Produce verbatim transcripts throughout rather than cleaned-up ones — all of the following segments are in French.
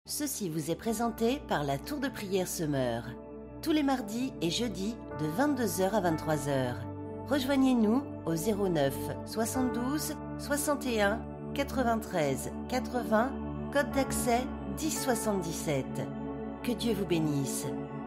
Ceci vous est présenté par la Tour de Prière Semeur. Tous les mardis et jeudis de vingt-deux heures à vingt-trois heures. Rejoignez-nous au zéro neuf soixante-douze soixante et un quatre-vingt-treize quatre-vingts, code d'accès dix soixante-dix-sept. Que Dieu vous bénisse.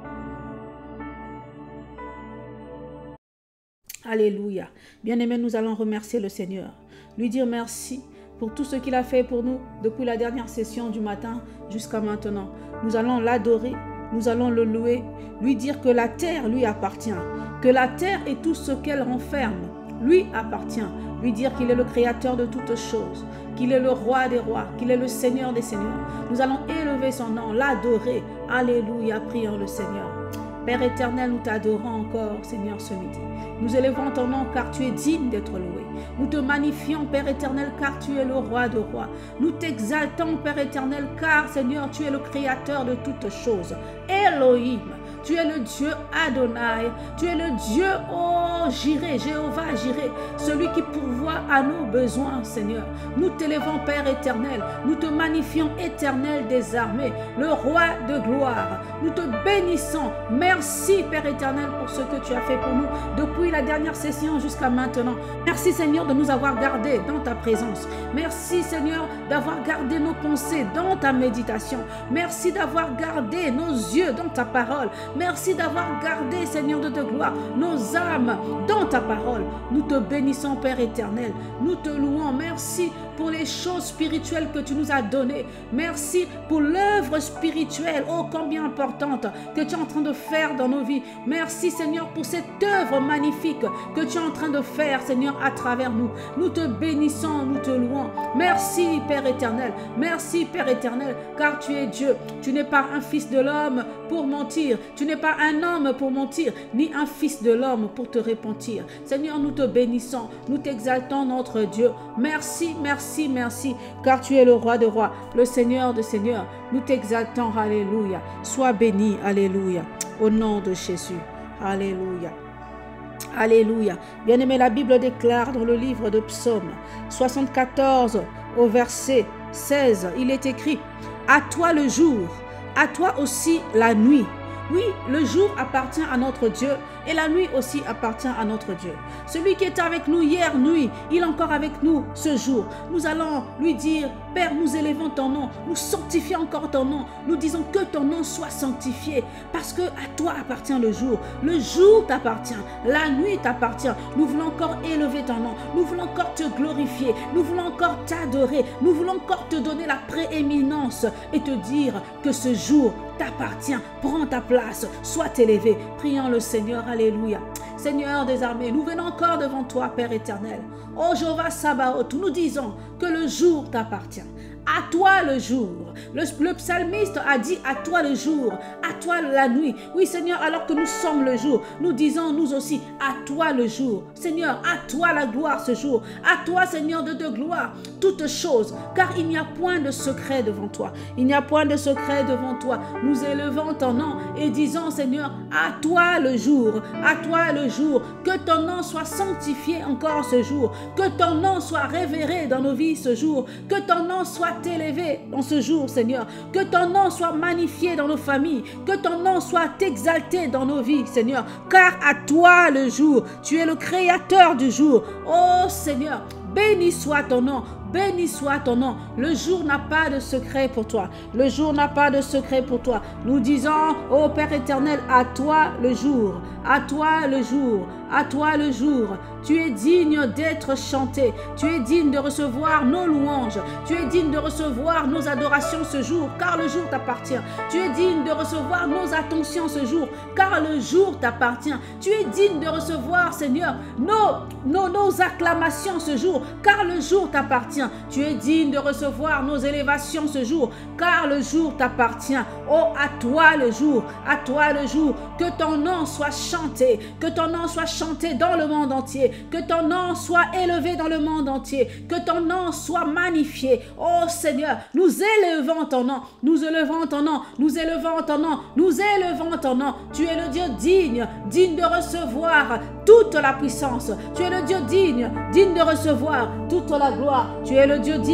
Alléluia. Bien-aimés, nous allons remercier le Seigneur, lui dire merci pour tout ce qu'il a fait pour nous depuis la dernière session du matin jusqu'à maintenant. Nous allons l'adorer, nous allons le louer, lui dire que la terre lui appartient, que la terre et tout ce qu'elle renferme lui appartient, lui dire qu'il est le créateur de toutes choses, qu'il est le roi des rois, qu'il est le Seigneur des seigneurs. Nous allons élever son nom, l'adorer. Alléluia, prions le Seigneur. Père éternel, nous t'adorons encore, Seigneur, ce midi. Nous élevons ton nom car tu es digne d'être loué. Nous te magnifions, Père éternel, car tu es le roi de rois. Nous t'exaltons, Père éternel, car, Seigneur, tu es le créateur de toutes choses. Elohim, tu es le Dieu Adonai, tu es le Dieu, oh, Jireh, Jéhovah, Jireh, celui qui pourvoit à nos besoins, Seigneur. Nous t'élevons, Père éternel, nous te magnifions, éternel des armées, le roi de gloire. Nous te bénissons. Merci, Père éternel, pour ce que tu as fait pour nous depuis la dernière session jusqu'à maintenant. Merci, Seigneur, de nous avoir gardés dans ta présence. Merci, Seigneur, d'avoir gardé nos pensées dans ta méditation. Merci d'avoir gardé nos yeux dans ta parole. Merci d'avoir gardé, Seigneur de ta gloire, nos âmes dans ta parole. Nous te bénissons, Père éternel. Nous te louons. Merci pour les choses spirituelles que tu nous as données. Merci pour l'œuvre spirituelle, oh combien importante, que tu es en train de faire dans nos vies. Merci, Seigneur, pour cette œuvre magnifique que tu es en train de faire, Seigneur, à travers nous. Nous te bénissons, nous te louons. Merci, Père éternel. Merci, Père éternel, car tu es Dieu. Tu n'es pas un fils de l'homme pour mentir. Tu n'es pas un homme pour mentir, ni un fils de l'homme pour te repentir. Seigneur, nous te bénissons, nous t'exaltons, notre Dieu. Merci, merci, merci, car tu es le roi de rois, le Seigneur de seigneurs. Nous t'exaltons, alléluia. Sois béni, alléluia, au nom de Jésus. Alléluia. Alléluia. Bien-aimé, la Bible déclare dans le livre de Psaume soixante-quatorze au verset seize, il est écrit: à toi le jour, à toi aussi la nuit. Oui, le jour appartient à notre Dieu et la nuit aussi appartient à notre Dieu. Celui qui était avec nous hier nuit, il est encore avec nous ce jour. Nous allons lui dire: Père, nous élevons ton nom, nous sanctifions encore ton nom. Nous disons que ton nom soit sanctifié parce que à toi appartient le jour. Le jour t'appartient, la nuit t'appartient. Nous voulons encore élever ton nom, nous voulons encore te glorifier, nous voulons encore t'adorer, nous voulons encore te donner la prééminence et te dire que ce jour t'appartient. Prends ta place, sois élevé. Prions le Seigneur, alléluia. Seigneur des armées, nous venons encore devant toi, Père éternel. Oh Jéhovah Sabaoth, nous disons que le jour t'appartient. À toi le jour. Le, le psalmiste a dit: à toi le jour, à toi la nuit. Oui, Seigneur, alors que nous sommes le jour, nous disons nous aussi: à toi le jour. Seigneur, à toi la gloire ce jour. À toi, Seigneur de, de gloire, toutes choses. Car il n'y a point de secret devant toi. Il n'y a point de secret devant toi. Nous élevons ton nom et disons: Seigneur, à toi le jour, à toi le jour. Que ton nom soit sanctifié encore ce jour. Que ton nom soit révéré dans nos vies ce jour. Que ton nom soit élevé dans ce jour, Seigneur. Que ton nom soit magnifié dans nos familles. Que ton nom soit exalté dans nos vies, Seigneur. Car à toi le jour, tu es le créateur du jour. Oh Seigneur, béni soit ton nom. Béni soit ton nom. Le jour n'a pas de secret pour toi. Le jour n'a pas de secret pour toi. Nous disons: ô Père éternel, à toi le jour. À toi le jour. À toi le jour. Tu es digne d'être chanté. Tu es digne de recevoir nos louanges. Tu es digne de recevoir nos adorations ce jour, car le jour t'appartient. Tu es digne de recevoir nos attentions ce jour, car le jour t'appartient. Tu es digne de recevoir, Seigneur, nos, nos, nos acclamations ce jour, car le jour t'appartient. Tu es digne de recevoir nos élévations ce jour, car le jour t'appartient. Oh, à toi le jour, à toi le jour, que ton nom soit chanté, que ton nom soit chanté dans le monde entier, que ton nom soit élevé dans le monde entier, que ton nom soit magnifié. Oh Seigneur, nous élevons ton nom, nous élevons ton nom, nous élevons ton nom, nous élevons ton nom. Tu es le Dieu digne, digne de recevoir toute la puissance. Tu es le Dieu digne, digne de recevoir toute la gloire. Tu es le Dieu digne,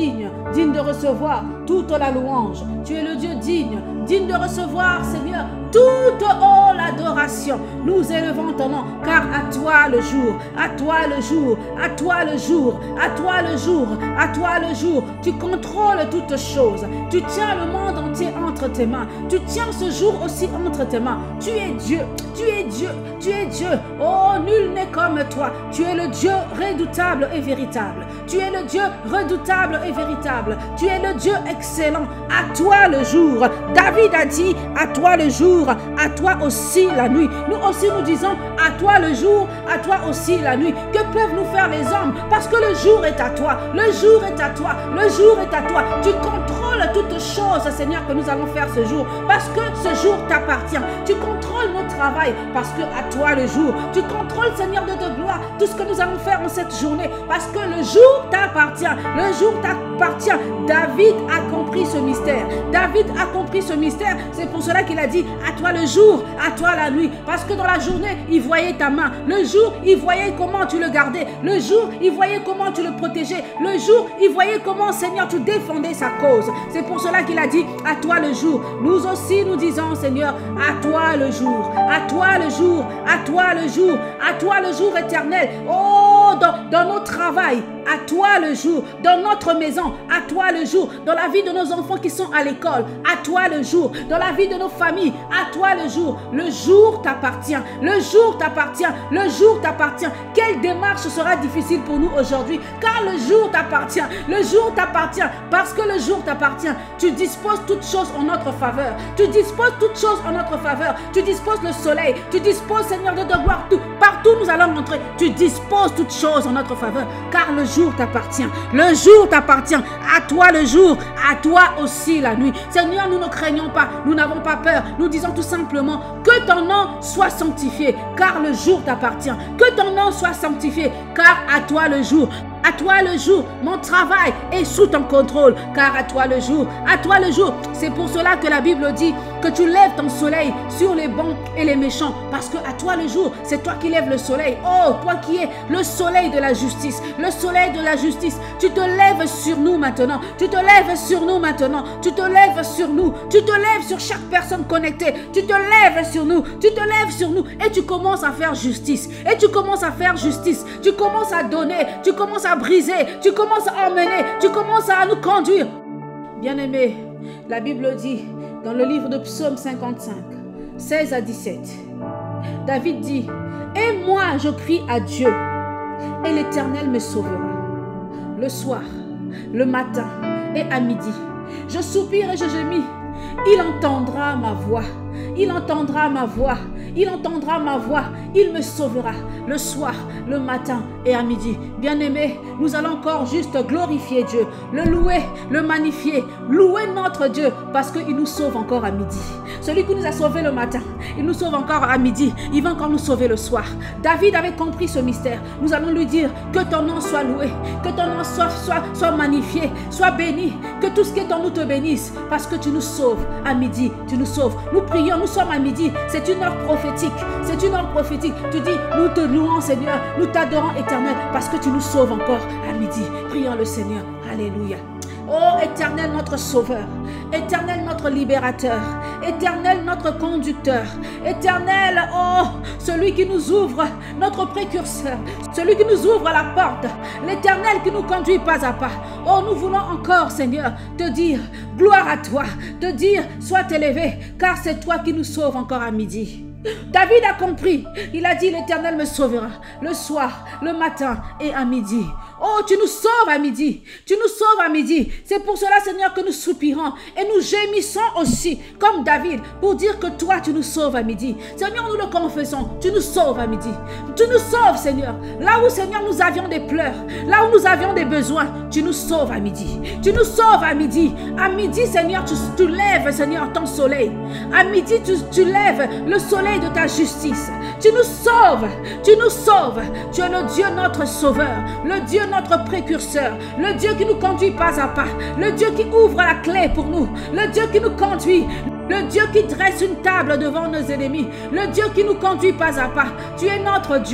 digne de recevoir toute la louange. Tu es le Dieu digne, digne de recevoir, Seigneur, toute oh, l'adoration. Nous élevons ton nom, car à toi le jour, à toi le jour, à toi le jour, à toi le jour, à toi le jour. Tu contrôles toutes choses. Tu tiens le monde entier entre tes mains. Tu tiens ce jour aussi entre tes mains. Tu es Dieu, tu es Dieu, tu es Dieu. Oh, nul n'est comme toi. Tu es le Dieu redoutable et véritable. Tu es le Dieu redoutable et véritable. Tu es le Dieu excellent. À toi le jour. David a dit, à toi le jour, à toi aussi la nuit. Nous aussi nous disons, à toi le jour, à toi aussi la nuit. Que peuvent nous faire les hommes? Parce que le jour est à toi. Le jour est à toi. Le jour est à toi. Tu contrôles toutes choses, Seigneur, que nous allons faire ce jour. Parce que ce jour t'appartient. Tu contrôles nos travail. Parce que à toi le jour. Tu contrôles, Seigneur de de gloire, tout ce que nous allons faire en cette journée. Parce que le jour t'appartient. Le jour t'appartient. David a compris ce mystère. David a compris ce mystère. C'est pour cela qu'il a dit, à toi le jour, à toi la nuit. Parce que dans la journée, il voyait ta main. Le jour, il voyait comment tu le gardais. Le jour, il voyait comment tu le protégeais. Le jour, il voyait comment, Seigneur, tu défendais sa cause. C'est pour cela qu'il a dit, à toi le jour. Nous aussi, nous disons, Seigneur, à toi le jour. À toi le jour. À toi le jour. À toi le jour éternel. Oh, dans, dans nos travails. À toi le jour, dans notre maison, à toi le jour, dans la vie de nos enfants qui sont à l'école, à toi le jour, dans la vie de nos familles, à toi le jour. Le jour t'appartient, le jour t'appartient, le jour t'appartient. Quelle démarche sera difficile pour nous aujourd'hui? Car le jour t'appartient, le jour t'appartient, parce que le jour t'appartient. Tu disposes toutes choses en notre faveur, tu disposes toutes choses en notre faveur, tu disposes le soleil, tu disposes, Seigneur de te gloire, tout, partout nous allons rentrer, tu disposes toutes choses en notre faveur, car le jour t'appartient, le jour t'appartient, à toi le jour, à toi aussi la nuit. Seigneur, nous ne craignons pas, nous n'avons pas peur, nous disons tout simplement que ton nom soit sanctifié, car le jour t'appartient, que ton nom soit sanctifié, car à toi le jour. À toi le jour, mon travail est sous ton contrôle, car à toi le jour, à toi le jour. C'est pour cela que la Bible dit que tu lèves ton soleil sur les bons et les méchants, parce que à toi le jour, c'est toi qui lèves le soleil. Oh, toi qui es le soleil de la justice, le soleil de la justice, tu te lèves sur nous maintenant, tu te lèves sur nous maintenant, tu te lèves sur nous, tu te lèves sur chaque personne connectée, tu te lèves sur nous, tu te lèves sur nous, et tu commences à faire justice, et tu commences à faire justice, tu commences à donner, tu commences à briser, tu commences à emmener, tu commences à nous conduire. Bien-aimé, la Bible dit dans le livre de Psaume cinquante-cinq, seize à dix-sept, David dit, et moi je crie à Dieu, et l'Éternel me sauvera. Le soir, le matin et à midi, je soupire et je gémis. Il entendra ma voix, il entendra ma voix, il entendra ma voix, il me sauvera le soir, le matin et à midi. Bien-aimés, nous allons encore juste glorifier Dieu, le louer, le magnifier, louer notre Dieu parce qu'il nous sauve encore à midi. Celui qui nous a sauvés le matin, il nous sauve encore à midi, il va encore nous sauver le soir. David avait compris ce mystère. Nous allons lui dire que ton nom soit loué, que ton nom soit, soit, soit magnifié, soit béni, que tout ce qui est en nous te bénisse parce que tu nous sauves à midi, tu nous sauves. Nous prions, nous sommes à midi, c'est une heure prophétique, c'est une heure prophétique. Tu dis, nous te louons Seigneur, nous t'adorons Éternel parce que tu nous sauves encore à midi. Prions le Seigneur, alléluia. Oh Éternel notre Sauveur, Éternel notre Libérateur, Éternel notre Conducteur, Éternel, oh, celui qui nous ouvre, notre précurseur, celui qui nous ouvre la porte, l'Éternel qui nous conduit pas à pas. Oh, nous voulons encore, Seigneur, te dire, gloire à toi, te dire, sois élevé, car c'est toi qui nous sauves encore à midi. David a compris, il a dit, l'Éternel me sauvera le soir, le matin et à midi. Oh, tu nous sauves à midi, tu nous sauves à midi. C'est pour cela, Seigneur, que nous soupirons et nous gémissons aussi, comme David, pour dire que toi, tu nous sauves à midi. Seigneur, nous le confessons, tu nous sauves à midi. Tu nous sauves, Seigneur. Là où, Seigneur, nous avions des pleurs, là où nous avions des besoins, tu nous sauves à midi. Tu nous sauves à midi. À midi, Seigneur, tu, tu lèves, Seigneur, ton soleil. À midi, tu, tu lèves le soleil de ta justice. Tu nous sauves, tu nous sauves. Tu es le Dieu notre sauveur, le Dieu notre précurseur, le Dieu qui nous conduit pas à pas, le Dieu qui ouvre la clé pour nous, le Dieu qui nous conduit, le Dieu qui dresse une table devant nos ennemis, le Dieu qui nous conduit pas à pas. Tu es notre Dieu.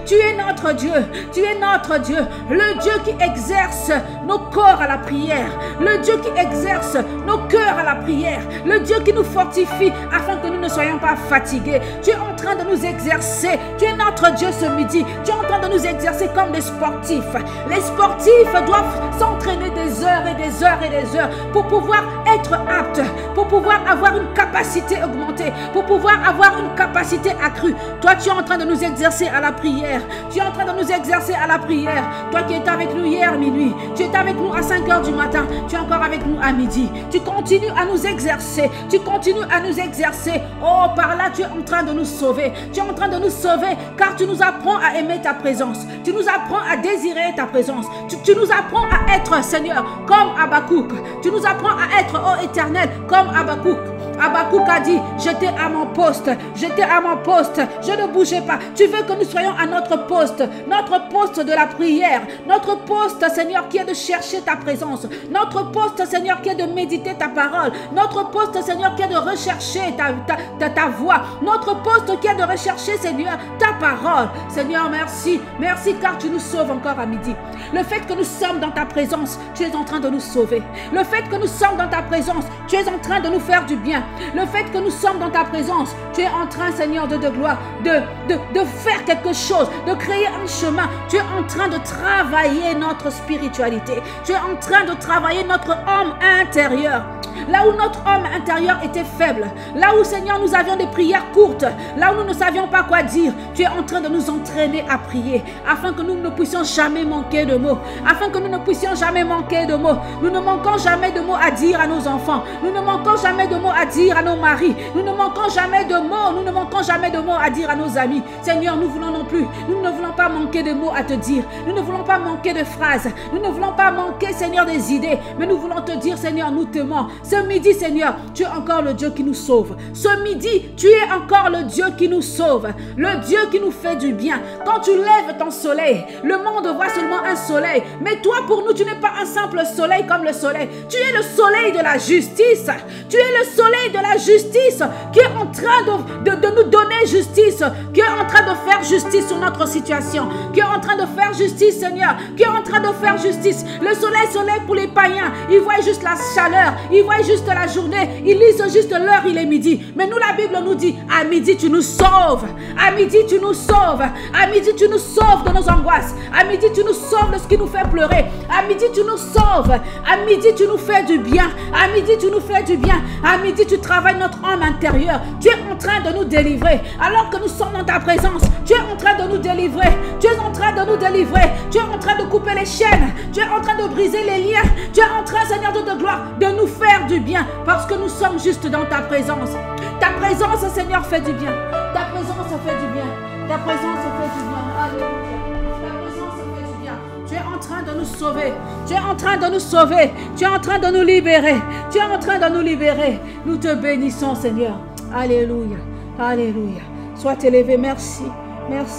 Tu es notre Dieu. Tu es notre Dieu. Le Dieu qui exerce nos corps à la prière. Le Dieu qui exerce nos cœurs à la prière. Le Dieu qui nous fortifie afin que nous ne soyons pas fatigués. Tu es en train de nous exercer. Tu es notre Dieu ce midi. Tu es en train de nous exercer comme des sportifs. Les sportifs doivent s'entraîner des heures et des heures et des heures pour pouvoir être aptes, pour pouvoir avoir une capacité augmentée, pour pouvoir avoir une capacité accrue. Toi, tu es en train de nous exercer à la prière. Tu es en train de nous exercer à la prière. Toi qui étais avec nous hier minuit, tu étais avec nous à cinq heures du matin, tu es encore avec nous à midi. Tu continues à nous exercer. Tu continues à nous exercer. Oh, par là, tu es en train de nous sauver. Tu es en train de nous sauver car tu nous apprends à aimer ta présence. Tu nous apprends à désirer ta présence. Tu, tu nous apprends à être, Seigneur, comme Habakkuk. Tu nous apprends à être, oh Éternel, comme Habakkuk. Habakkuk a dit, j'étais à mon poste, j'étais à mon poste, je ne bougeais pas. Tu veux que nous soyons à notre poste, notre poste de la prière, notre poste, Seigneur, qui est de chercher ta présence, notre poste, Seigneur, qui est de méditer ta parole, notre poste, Seigneur, qui est de rechercher ta, ta, ta, ta voix, notre poste qui est de rechercher, Seigneur, ta parole. Seigneur, merci, merci car tu nous sauves encore à midi. Le fait que nous sommes dans ta présence, tu es en train de nous sauver. Le fait que nous sommes dans ta présence, tu es en train de nous faire du bien. Le fait que nous sommes dans ta présence, tu es en train, Seigneur, de, de gloire, de, de, de faire quelque chose, de créer un chemin. Tu es en train de travailler notre spiritualité. Tu es en train de travailler notre homme intérieur. Là où notre homme intérieur était faible, là où, Seigneur, nous avions des prières courtes, là où nous ne savions pas quoi dire, tu es en train de nous entraîner à prier, afin que nous ne puissions jamais manquer de mots, afin que nous ne puissions jamais manquer de mots. Nous ne manquons jamais de mots à dire à nos enfants, nous ne manquons jamais de mots à dire à nos maris, nous ne manquons jamais de mots, nous ne manquons jamais de mots à dire à nos amis. Seigneur, nous voulons non plus, nous ne voulons pas manquer de mots à te dire, nous ne voulons pas manquer de phrases, nous ne voulons pas manquer, Seigneur, des idées, mais nous voulons te dire, Seigneur, nous t'aimons. Ce midi, Seigneur, tu es encore le Dieu qui nous sauve. Ce midi, tu es encore le Dieu qui nous sauve, le Dieu qui nous fait du bien. Quand tu lèves ton soleil, le monde voit seulement un soleil, mais toi, pour nous, tu n'es pas un simple soleil comme le soleil. Tu es le soleil de la justice. Tu es le soleil de la justice qui est en train de, de, de nous donner justice, qui est en train de faire justice sur notre situation, qui est en train de faire justice, Seigneur, qui est en train de faire justice. Le soleil se lève pour les païens. Ils voient juste la chaleur, ils voient juste la journée, ils lisent juste l'heure, il est midi. Mais nous, la Bible nous dit, à midi, tu nous sauves. À midi, tu nous sauves. À midi, tu nous sauves de nos angoisses. À midi, tu nous sauves de ce qui nous fait pleurer. À midi, tu nous sauves. À midi, tu nous fais du bien. À midi, tu nous fais du bien. À midi, tu travailles notre homme intérieur. Tu es en train de nous délivrer. Alors que nous sommes dans ta présence, tu es en train de nous délivrer. Tu es en train de nous délivrer. Tu es en train de couper les chaînes. Tu es en train de briser les liens. Tu es en train, Seigneur de ta gloire, de nous faire du bien. Parce que nous sommes juste dans ta présence. Ta présence, Seigneur, fait du bien. Ta présence fait du bien. Ta présence fait du bien. Alléluia. Ta présence fait du bien. Tu es en train de nous sauver. Tu es en train de nous sauver. Tu es en train de nous libérer. Tu es en train de nous libérer. Nous te bénissons, Seigneur. Alléluia. Alléluia. Sois élevé. Merci. Merci.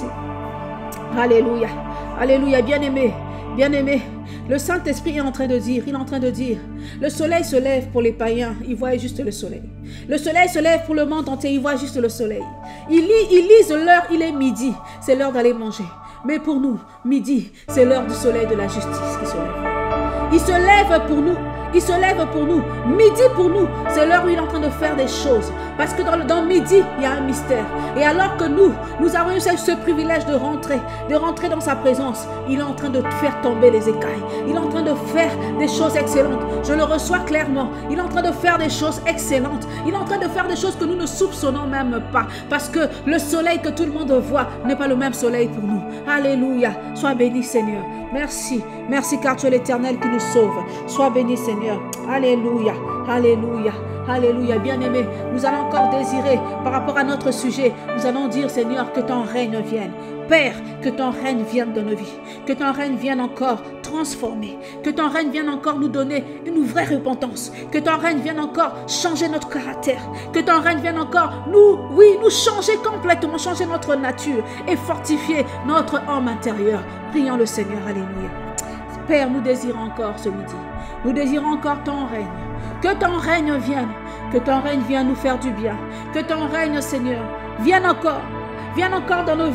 Alléluia. Alléluia. Bien-aimé. Bien-aimé. Le Saint-Esprit est en train de dire, il est en train de dire, le soleil se lève pour les païens, ils voient juste le soleil. Le soleil se lève pour le monde entier, ils voient juste le soleil. Ils lisent, ils lisent l'heure, il est midi, c'est l'heure d'aller manger. Mais pour nous, midi, c'est l'heure du soleil de la justice qui se lève. Il se lève pour nous. Il se lève pour nous. Midi pour nous, c'est l'heure où il est en train de faire des choses. Parce que dans, dans midi, il y a un mystère. Et alors que nous, nous avons eu ce, ce privilège de rentrer, de rentrer dans sa présence, il est en train de faire tomber les écailles. Il est en train de faire des choses excellentes. Je le reçois clairement. Il est en train de faire des choses excellentes. Il est en train de faire des choses que nous ne soupçonnons même pas. Parce que le soleil que tout le monde voit n'est pas le même soleil pour nous. Alléluia. Sois béni, Seigneur. Merci. Merci car tu es l'Éternel qui nous sauve. Sois béni, Seigneur. Alléluia. Alléluia. Alléluia. Bien-aimé, nous allons encore désirer par rapport à notre sujet. Nous allons dire, Seigneur, que ton règne vienne. Père, que ton règne vienne dans nos vies. Que ton règne vienne encore transformer. Que ton règne vienne encore nous donner une vraie repentance. Que ton règne vienne encore changer notre caractère. Que ton règne vienne encore nous, oui, nous changer complètement, changer notre nature et fortifier notre homme intérieur. Prions le Seigneur. Alléluia. Père, nous désirons encore ce midi. Nous désirons encore ton règne. Que ton règne vienne. Que ton règne vienne nous faire du bien. Que ton règne, Seigneur, vienne encore. Vienne encore dans nos vies.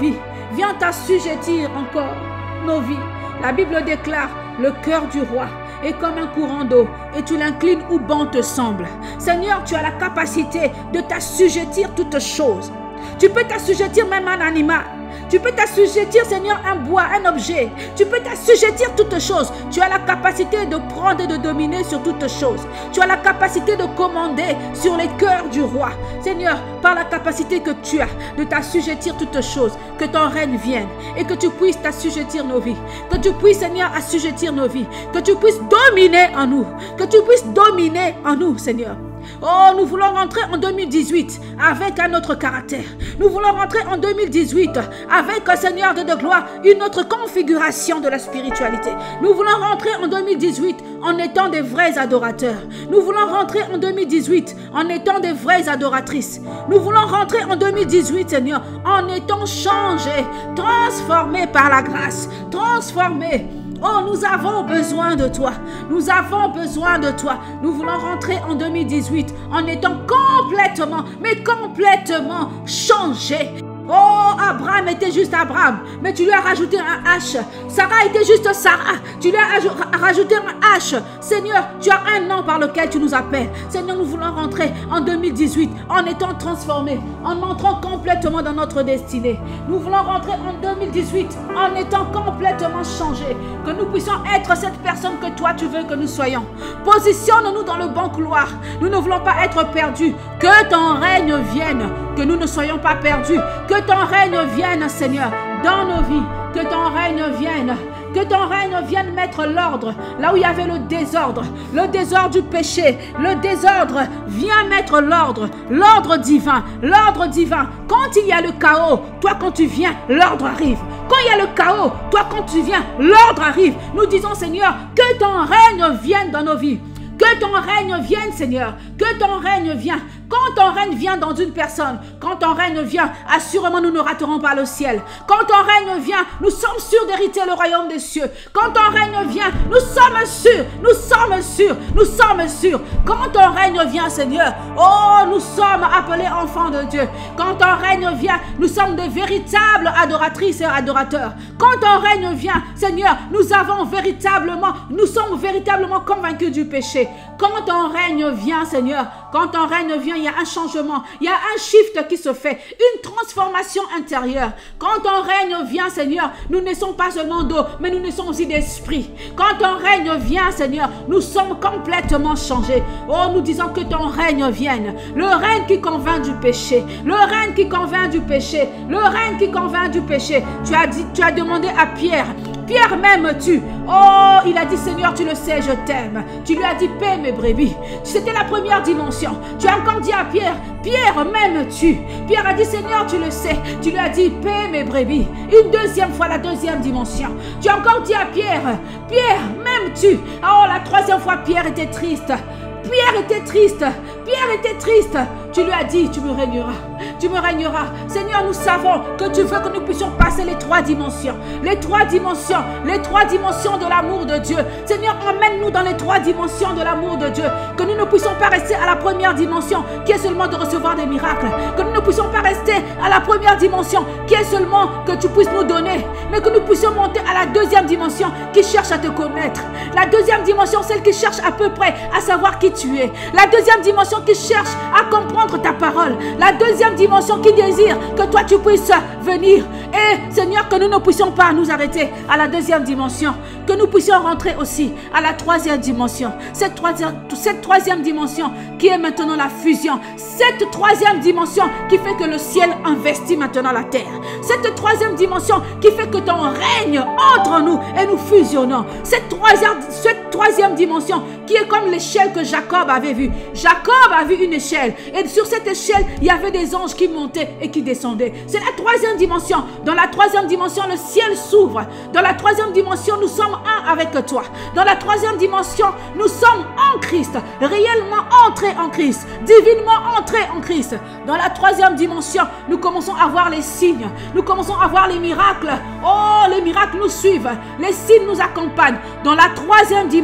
viens t'assujettir encore nos vies. La Bible déclare, le cœur du roi est comme un courant d'eau et tu l'inclines où bon te semble. Seigneur, tu as la capacité de t'assujettir toutes choses. Tu peux t'assujettir même un animal. Tu peux t'assujettir, Seigneur, un bois, un objet. Tu peux t'assujettir toutes choses. Tu as la capacité de prendre et de dominer sur toutes choses. Tu as la capacité de commander sur les cœurs du roi. Seigneur, par la capacité que tu as de t'assujettir toutes choses, que ton règne vienne et que tu puisses t'assujettir nos vies. Que tu puisses, Seigneur, assujettir nos vies. Que tu puisses dominer en nous. Que tu puisses dominer en nous, Seigneur. Oh, nous voulons rentrer en deux mille dix-huit avec un autre caractère. Nous voulons rentrer en deux mille dix-huit avec, Seigneur de, de gloire, une autre configuration de la spiritualité. Nous voulons rentrer en deux mille dix-huit en étant des vrais adorateurs. Nous voulons rentrer en deux mille dix-huit en étant des vraies adoratrices. Nous voulons rentrer en deux mille dix-huit, Seigneur, en étant changés, transformés par la grâce, transformés. Oh, nous avons besoin de toi. Nous avons besoin de toi. Nous voulons rentrer en deux mille dix-huit en étant complètement, mais complètement changés. Oh, Abraham était juste Abraham, mais tu lui as rajouté un H. Sarah était juste Sarah, tu lui as rajouté un H. Seigneur, tu as un nom par lequel tu nous appelles. Seigneur, nous voulons rentrer en deux mille dix-huit en étant transformés, en entrant complètement dans notre destinée. Nous voulons rentrer en deux mille dix-huit en étant complètement changés. Que nous puissions être cette personne que toi tu veux que nous soyons. Positionne-nous dans le bon couloir. Nous ne voulons pas être perdus. Que ton règne vienne, que nous ne soyons pas perdus. Que ton règne vienne, Seigneur, dans nos vies. Que ton règne vienne. Que ton règne vienne mettre l'ordre là où il y avait le désordre. Le désordre du péché. Le désordre. Viens mettre l'ordre. L'ordre divin. L'ordre divin. Quand il y a le chaos, toi quand tu viens, l'ordre arrive. Quand il y a le chaos, toi quand tu viens, l'ordre arrive. Nous disons, Seigneur, que ton règne vienne dans nos vies. Que ton règne vienne, Seigneur. Que ton règne vienne. Quand ton règne vient dans une personne, quand ton règne vient, assurément nous ne raterons pas le ciel. Quand ton règne vient, nous sommes sûrs d'hériter le royaume des cieux. Quand ton règne vient, nous sommes sûrs, nous sommes sûrs, nous sommes sûrs. Quand ton règne vient, Seigneur, oh, nous sommes appelés enfants de Dieu. Quand ton règne vient, nous sommes de véritables adoratrices et adorateurs. Quand ton règne vient, Seigneur, nous avons véritablement, nous sommes véritablement convaincus du péché. Quand ton règne vient, Seigneur, quand ton règne vient, il y a un changement, il y a un shift qui se fait, une transformation intérieure. Quand ton règne vient, Seigneur, nous ne sommes pas seulement d'eau, mais nous ne sommes aussi d'esprit. Quand ton règne vient, Seigneur, nous sommes complètement changés. Oh, nous disons que ton règne vienne. Le règne qui convainc du péché. Le règne qui convainc du péché. Le règne qui convainc du péché. Tu as dit, tu as demandé à Pierre, Pierre, m'aimes-tu? Oh, il a dit, Seigneur, tu le sais, je t'aime. Tu lui as dit, paie mes brebis. C'était la première dimension. Tu as encore dit à Pierre, Pierre, m'aimes-tu? Pierre a dit, Seigneur, tu le sais. Tu lui as dit, paie mes brebis. Une deuxième fois, la deuxième dimension. Tu as encore dit à Pierre, Pierre, m'aimes-tu? Oh, la troisième fois, Pierre était triste. Pierre était triste. Pierre était triste. Tu lui as dit, tu me régneras. Tu me régneras. Seigneur, nous savons que tu veux que nous puissions passer les trois dimensions. Les trois dimensions. Les trois dimensions de l'amour de Dieu. Seigneur, emmène-nous dans les trois dimensions de l'amour de Dieu. Que nous ne puissions pas rester à la première dimension, qui est seulement de recevoir des miracles. Que nous ne puissions pas rester à la première dimension, qui est seulement que tu puisses nous donner. Mais que nous puissions monter à la deuxième dimension, qui cherche à te connaître. La deuxième dimension, celle qui cherche à peu près à savoir qui tu es. La deuxième dimension qui cherche à comprendre ta parole. La deuxième dimension qui désire que toi tu puisses venir. Et Seigneur, que nous ne puissions pas nous arrêter à la deuxième dimension. Que nous puissions rentrer aussi à la troisième dimension. Cette troisième, cette troisième dimension qui est maintenant la fusion. Cette troisième dimension qui fait que le ciel investit maintenant la terre. Cette troisième dimension qui fait que ton règne entre nous et nous fusionnons. Cette troisième, cette troisième dimension qui est comme l'échelle que Jacob avait vue. Jacob a vu une échelle. Et sur cette échelle, il y avait des anges qui montaient et qui descendaient. C'est la troisième dimension. Dans la troisième dimension, le ciel s'ouvre. Dans la troisième dimension, nous sommes un avec toi. Dans la troisième dimension, nous sommes en Christ. Réellement entrés en Christ. Divinement entrés en Christ. Dans la troisième dimension, nous commençons à voir les signes. Nous commençons à voir les miracles. Oh, les miracles nous suivent. Les signes nous accompagnent. Dans la troisième dimension,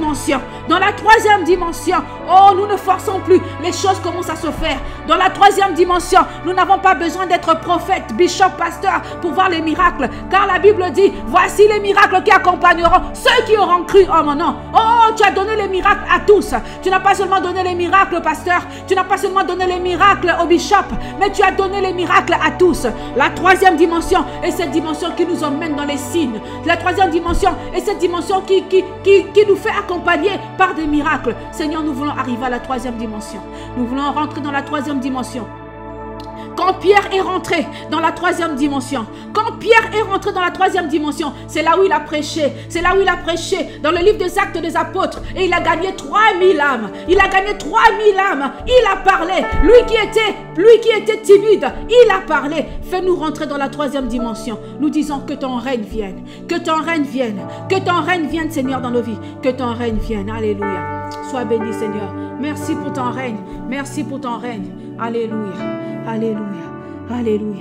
dimension. Dans la troisième dimension, oh, nous ne forçons plus. Les choses commencent à se faire. Dans la troisième dimension, nous n'avons pas besoin d'être prophète, bishop, pasteur pour voir les miracles. Car la Bible dit, voici les miracles qui accompagneront ceux qui auront cru en mon nom. Oh, tu as donné les miracles à tous. Tu n'as pas seulement donné les miracles au pasteur, tu n'as pas seulement donné les miracles au bishop, mais tu as donné les miracles à tous. La troisième dimension est cette dimension qui nous emmène dans les signes. La troisième dimension est cette dimension qui, qui, qui, qui nous fait accompagner par des miracles. Seigneur, nous voulons arriver à la troisième dimension. Nous voulons rentrer dans la troisième dimension. Quand Pierre est rentré dans la troisième dimension, quand Pierre est rentré dans la troisième dimension, c'est là où il a prêché, c'est là où il a prêché, dans le livre des Actes des Apôtres, et il a gagné trois mille âmes, il a gagné trois mille âmes, il a parlé, lui qui était, lui qui était timide, il a parlé. Fais-nous rentrer dans la troisième dimension, nous disons que ton règne vienne, que ton règne vienne, que ton règne vienne, Seigneur, dans nos vies, que ton règne vienne, alléluia. Sois béni, Seigneur, merci pour ton règne, merci pour ton règne, alléluia. Alléluia, alléluia.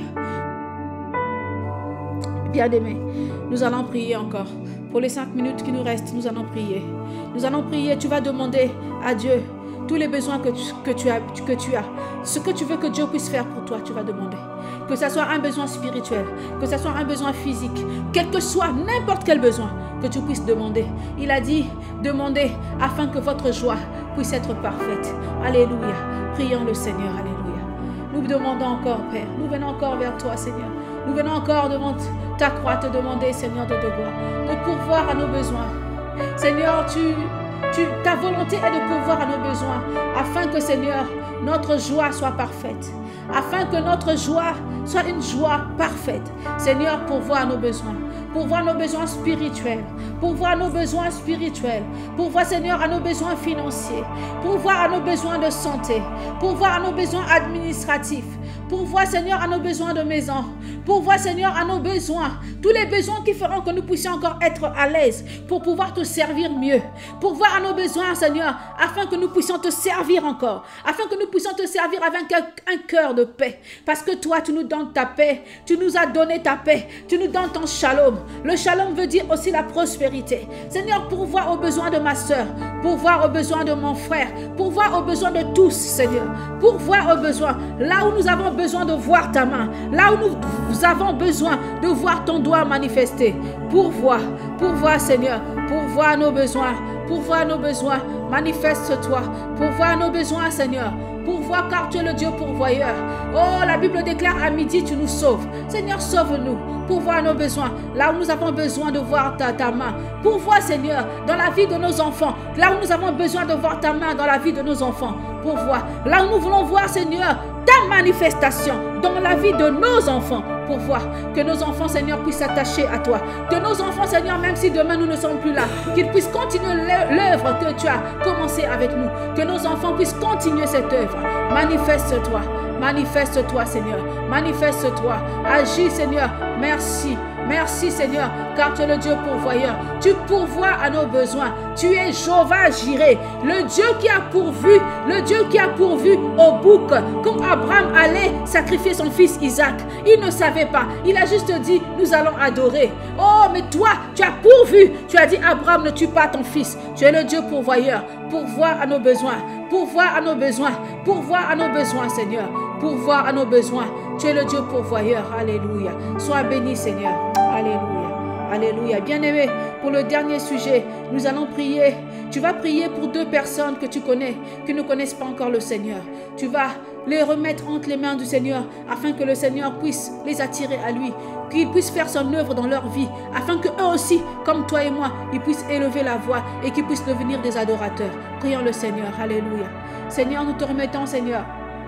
Bien-aimés, nous allons prier encore. Pour les cinq minutes qui nous restent, nous allons prier. Nous allons prier, tu vas demander à Dieu tous les besoins que tu, que tu as, que tu as. Ce que tu veux que Dieu puisse faire pour toi, tu vas demander. Que ce soit un besoin spirituel, que ce soit un besoin physique, quel que soit n'importe quel besoin, que tu puisses demander. Il a dit, demandez afin que votre joie puisse être parfaite. Alléluia. Prions le Seigneur, alléluia. Nous demandons encore, Père. Nous venons encore vers toi, Seigneur. Nous venons encore devant ta croix te demander, Seigneur, de te voir, de pourvoir à nos besoins. Seigneur, tu, tu, ta volonté est de pourvoir à nos besoins, afin que, Seigneur, notre joie soit parfaite. Afin que notre joie soit une joie parfaite. Seigneur, pourvois à nos besoins. Pourvois nos besoins spirituels. Pourvois nos besoins spirituels. Pourvois, Seigneur, à nos besoins financiers. Pourvois à nos besoins de santé. Pourvois à nos besoins administratifs. Pourvois, Seigneur, à nos besoins de maison. Pourvois, Seigneur, à nos besoins. Tous les besoins qui feront que nous puissions encore être à l'aise pour pouvoir te servir mieux. Pourvois à nos besoins, Seigneur, afin que nous puissions te servir encore. Afin que nous puissions te servir avec un, un cœur de paix. Parce que toi, tu nous donnes ta paix. Tu nous as donné ta paix. Tu nous donnes ton shalom. Le shalom veut dire aussi la prospérité. Seigneur, pourvois aux besoins de ma soeur. Pourvois aux besoins de mon frère. Pourvois aux besoins de tous, Seigneur. Pourvois aux besoins. Là où nous avons besoin de voir ta main. Là où nous avons besoin de voir ton doigt manifester. Pourvois, pourvois, Seigneur. Pourvois nos besoins. Pourvois nos besoins. Manifeste-toi. Pourvois nos besoins, Seigneur. Pourvois car tu es le Dieu pourvoyeur. Oh, la Bible déclare à midi, tu nous sauves. Seigneur, sauve-nous. Pourvois nos besoins. Là où nous avons besoin de voir ta, ta main. Pourvois, Seigneur, dans la vie de nos enfants. Là où nous avons besoin de voir ta main dans la vie de nos enfants. Pourvois. Là où nous voulons voir, Seigneur, ta manifestation dans la vie de nos enfants. Pourvois. Que nos enfants, Seigneur, puissent s'attacher à toi. Que nos enfants, Seigneur, même si demain nous ne sommes plus là, qu'ils puissent continuer l'œuvre que tu as commencé avec nous. Que nos enfants puissent continuer cette œuvre. Manifeste-toi. Manifeste-toi, Seigneur. Manifeste-toi. Agis, Seigneur. Merci. Merci, Seigneur, car tu es le Dieu pourvoyeur. Tu pourvois à nos besoins. Tu es Jéhovah Jireh, le Dieu qui a pourvu, le Dieu qui a pourvu au bouc. Quand Abraham allait sacrifier son fils Isaac, il ne savait pas. Il a juste dit, nous allons adorer. Oh, mais toi, tu as pourvu. Tu as dit, Abraham, ne tue pas ton fils. Tu es le Dieu pourvoyeur. Pourvois à nos besoins. Pourvois à nos besoins. Pourvois à nos besoins, Seigneur. Pourvois à nos besoins. Tu es le Dieu pourvoyeur. Alléluia. Sois béni, Seigneur. Alléluia. Alléluia. Bien-aimé, pour le dernier sujet, nous allons prier. Tu vas prier pour deux personnes que tu connais, qui ne connaissent pas encore le Seigneur. Tu vas les remettre entre les mains du Seigneur, afin que le Seigneur puisse les attirer à lui, qu'il puisse faire son œuvre dans leur vie, afin que eux aussi, comme toi et moi, ils puissent élever la voix et qu'ils puissent devenir des adorateurs. Prions le Seigneur. Alléluia. Seigneur, nous te remettons, Seigneur,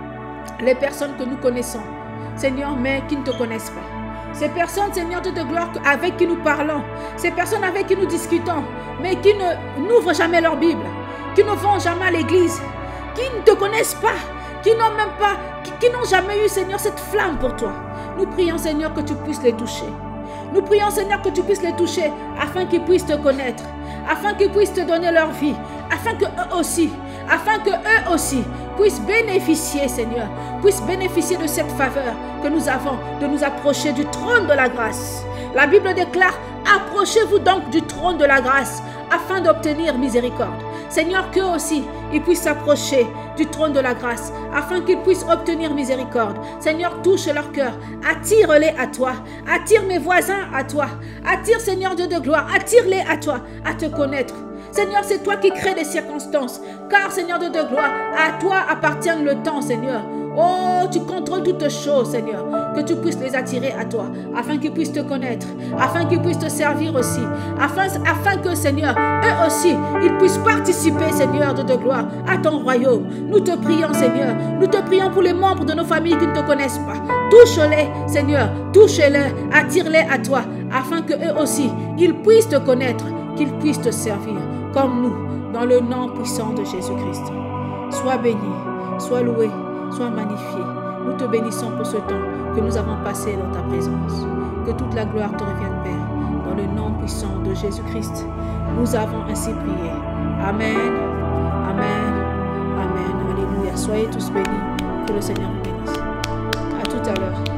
les personnes que nous connaissons, Seigneur, mais qui ne te connaissent pas. Ces personnes, Seigneur Dieu de gloire, avec qui nous parlons, ces personnes avec qui nous discutons, mais qui ne n'ouvrent jamais leur Bible, qui ne vont jamais à l'église, qui ne te connaissent pas, qui n'ont même pas, qui, qui n'ont jamais eu, Seigneur, cette flamme pour toi. Nous prions, Seigneur, que tu puisses les toucher. Nous prions, Seigneur, que tu puisses les toucher afin qu'ils puissent te connaître, afin qu'ils puissent te donner leur vie, afin que eux aussi, afin que eux aussi puissent bénéficier, Seigneur, puissent bénéficier de cette faveur que nous avons de nous approcher du trône de la grâce. La Bible déclare, approchez-vous donc du trône de la grâce afin d'obtenir miséricorde. Seigneur, qu'eux aussi, ils puissent s'approcher du trône de la grâce, afin qu'ils puissent obtenir miséricorde. Seigneur, touche leur cœur, attire-les à toi, attire mes voisins à toi, attire, Seigneur Dieu de gloire, attire-les à toi, à te connaître. Seigneur, c'est toi qui crées les circonstances, car, Seigneur Dieu de gloire, à toi appartient le temps, Seigneur. Oh, tu contrôles toutes choses, Seigneur, que tu puisses les attirer à toi, afin qu'ils puissent te connaître, afin qu'ils puissent te servir aussi, afin, afin que, Seigneur, eux aussi, ils puissent participer, Seigneur de, de gloire, à ton royaume. Nous te prions, Seigneur, nous te prions pour les membres de nos familles qui ne te connaissent pas. Touche-les, Seigneur, touche-les, attire-les à toi, afin que eux aussi, ils puissent te connaître, qu'ils puissent te servir, comme nous, dans le nom puissant de Jésus-Christ. Sois béni, sois loué, sois magnifié. Nous te bénissons pour ce temps que nous avons passé dans ta présence. Que toute la gloire te revienne, Père, dans le nom puissant de Jésus-Christ. Nous avons ainsi prié. Amen, Amen, Amen. Alléluia. Soyez tous bénis. Que le Seigneur vous bénisse. À tout à l'heure.